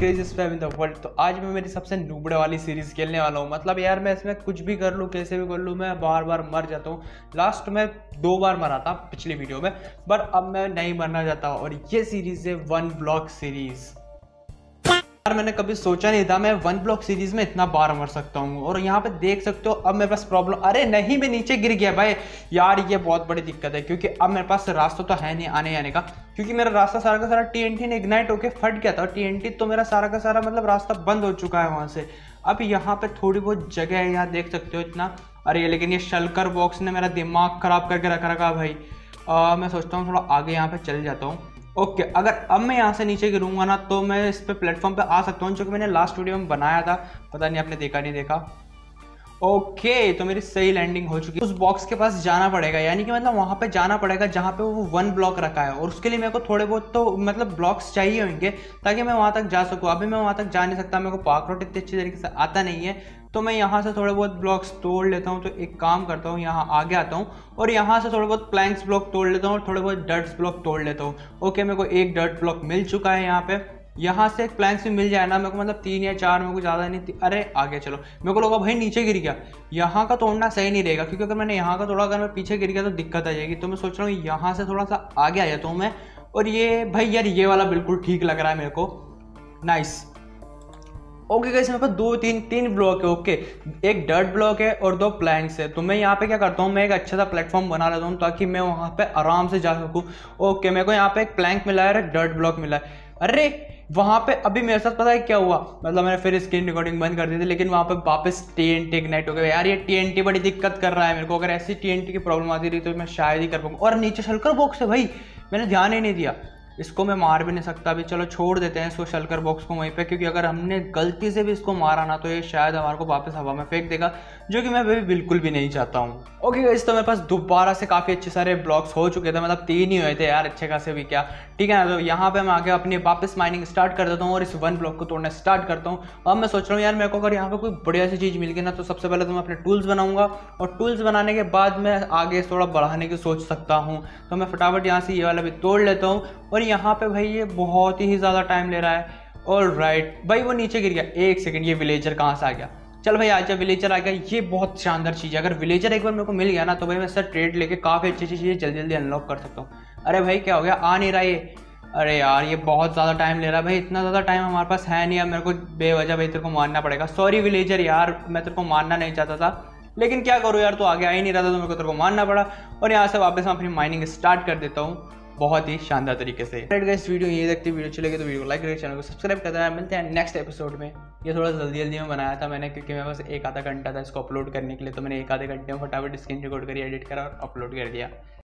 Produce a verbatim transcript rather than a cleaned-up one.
Craziest fam in the world. तो आज मैं मेरी सबसे नूबड़े वाली सीरीज़ खेलने वाला हूँ। मतलब यार मैं इसमें कुछ भी कर लूँ, कैसे भी कर लूँ, मैं बार बार मर जाता हूँ। लास्ट में दो बार मरा था पिछली वीडियो में, बट अब मैं नहीं मरना चाहता। और ये सीरीज़ है वन ब्लॉक सीरीज़। यार मैंने कभी सोचा नहीं था मैं वन ब्लॉक सीरीज में इतना बार मर सकता हूँ। और यहाँ पे देख सकते हो अब मेरे पास प्रॉब्लम, अरे नहीं मैं नीचे गिर गया भाई। यार ये बहुत बड़ी दिक्कत है, क्योंकि अब मेरे पास रास्ता तो है नहीं आने आने का, क्योंकि मेरा रास्ता सारा का सारा टीएनटी ने इग्नाइट होकर फट गया था। टीएनटी तो मेरा सारा का सारा मतलब रास्ता बंद हो चुका है वहाँ से। अब यहाँ पे थोड़ी बहुत जगह है, यहाँ देख सकते हो इतना। अरे लेकिन ये शलकर बॉक्स ने मेरा दिमाग खराब करके रखा रखा भाई। आ, मैं सोचता हूँ थोड़ा आगे यहाँ पे चल जाता हूँ। ओके okay, अगर अब मैं यहाँ से नीचे गिरूंगा ना तो मैं इस पे प्लेटफॉर्म पे आ सकता हूँ, जो कि मैंने लास्ट वीडियो में बनाया था। पता नहीं आपने देखा नहीं देखा। ओके okay, तो मेरी सही लैंडिंग हो चुकी है। उस बॉक्स के पास जाना पड़ेगा, यानी कि मतलब वहाँ पे जाना पड़ेगा जहाँ पे वो वन ब्लॉक रखा है। और उसके लिए मेरे को थोड़े बहुत तो मतलब ब्लॉक्स चाहिए होंगे ताकि मैं वहाँ तक जा सकूँ। अभी मैं वहाँ तक जा नहीं सकता, मेरे को पार्क रोड इतनी अच्छी तरीके से आता नहीं है। तो मैं यहाँ से थोड़े बहुत ब्लॉक्स तोड़ लेता हूँ। तो एक काम करता हूँ, यहाँ आगे आता हूँ और यहाँ से थोड़े बहुत प्लैंक्स ब्लॉक तोड़ लेता हूँ और थोड़े बहुत डर्ट्स ब्लॉक तोड़ लेता हूँ। ओके मेरे को एक डर्ट ब्लॉक मिल चुका है यहाँ पे। यहाँ से एक प्लैंक्स भी मिल जाए ना मेरे को, मतलब तीन या चार, मेरे को ज़्यादा नहीं। अरे आगे चलो, मेरे को लगा भाई नीचे गिर गया। यहाँ का तोड़ना सही नहीं रहेगा, क्योंकि अगर मैंने यहाँ का तोड़ा, अगर मैं पीछे गिर गया तो दिक्कत आ जाएगी। तो मैं सोच रहा हूँ यहाँ से थोड़ा सा आगे आ जाता हूँ मैं। और ये भाई यार ये वाला बिल्कुल ठीक लग रहा है मेरे को, नाइस। ओके गाइस, मेरे पास दो तीन तीन ब्लॉक है। ओके एक डर्ट ब्लॉक है और दो प्लैंक्स है। तो मैं यहाँ पे क्या करता हूँ, मैं एक अच्छा सा प्लेटफॉर्म बना लेता हूँ ताकि मैं वहाँ पे आराम से जा सकूँ। ओके मेरे को यहाँ पे एक प्लैंक मिला है और एक डर्ट ब्लॉक मिला है। अरे वहाँ पे अभी मेरे साथ पता है क्या हुआ, मतलब मैंने फिर स्क्रीन रिकॉर्डिंग बंद कर दी थी, लेकिन वहाँ पे वापस टीएनटी इग्नाइट हो गया। यार ये टीएनटी बड़ी दिक्कत कर रहा है मेरे को। अगर ऐसी टीएनटी की प्रॉब्लम आती रही तो मैं शायद ही कर पाऊंगा। और नीचे शलकर बॉक्स है भाई, मैंने ध्यान ही नहीं दिया। इसको मैं मार भी नहीं सकता अभी, चलो छोड़ देते हैं इसको शलकर बॉक्स को वहीं पे, क्योंकि अगर हमने गलती से भी इसको मारा ना तो ये शायद हमारे को वापस हवा में फेंक देगा, जो कि मैं भी बिल्कुल भी नहीं चाहता हूँ। ओके गाइस, तो मेरे पास दोबारा से काफ़ी अच्छे सारे ब्लॉक्स हो चुके थे, मतलब तीन ही हुए थे यार, अच्छे खासे भी क्या, ठीक है ना। तो यहाँ पे मैं आगे अपनी वापस माइनिंग स्टार्ट कर देता हूँ और इस वन ब्लॉक को तोड़ना स्टार्ट करता हूँ। अब मैं सोच रहा हूँ यार मेरे को अगर यहाँ पे कोई बढ़िया सी चीज़ मिल गई ना तो सबसे पहले तो मैं अपने टूल्स बनाऊंगा, और टूल्स बनाने के बाद मैं आगे थोड़ा बढ़ाने की सोच सकता हूँ। तो मैं फटाफट यहाँ से ये वाला भी तोड़ लेता हूँ। और यहाँ पे भाई ये बहुत ही ज़्यादा टाइम ले रहा है। ऑल राइट भाई वो नीचे गिर गया। एक सेकंड, ये विलेजर कहाँ से आ गया? चल भाई आजा, विलेजर आ गया। ये बहुत शानदार चीज़ है, अगर विलेजर एक बार मेरे को मिल गया ना तो भाई मैं इससे ट्रेड लेके काफ़ी अच्छी अच्छी चीज़ें जल्दी जल्दी अनलॉक कर सकता हूँ। अरे भाई क्या हो गया, आ नहीं रहा ये? अरे यार ये बहुत ज़्यादा टाइम ले रहा है भाई, इतना ज़्यादा टाइम हमारे पास है नहीं। अब मेरे को बेवजह भाई तेरे को मारना पड़ेगा। सॉरी विलेजर यार, मैं तेरे को मारना नहीं चाहता था, लेकिन क्या करूँ यार, तो आगे आ ही नहीं रहा था तो मेरे को तेरे को मारना पड़ा। और यहाँ से वापस मैं अपनी माइनिंग स्टार्ट कर देता हूँ बहुत ही शानदार तरीके से। गाइस वीडियो ये देखते, वीडियो अच्छी लगे तो वीडियो को लाइक करें, चैनल को सब्सक्राइब कर देना। मिलते हैं नेक्स्ट एपिसोड में। ये थोड़ा जल्दी जल्दी में बनाया था मैंने, क्योंकि मेरे पास एक आधा घंटा था इसको अपलोड करने के लिए, तो मैंने एक आधे घंटे में फटाफट स्क्रीन रिकॉर्ड करी, एडिट करा और अपलोड कर दिया।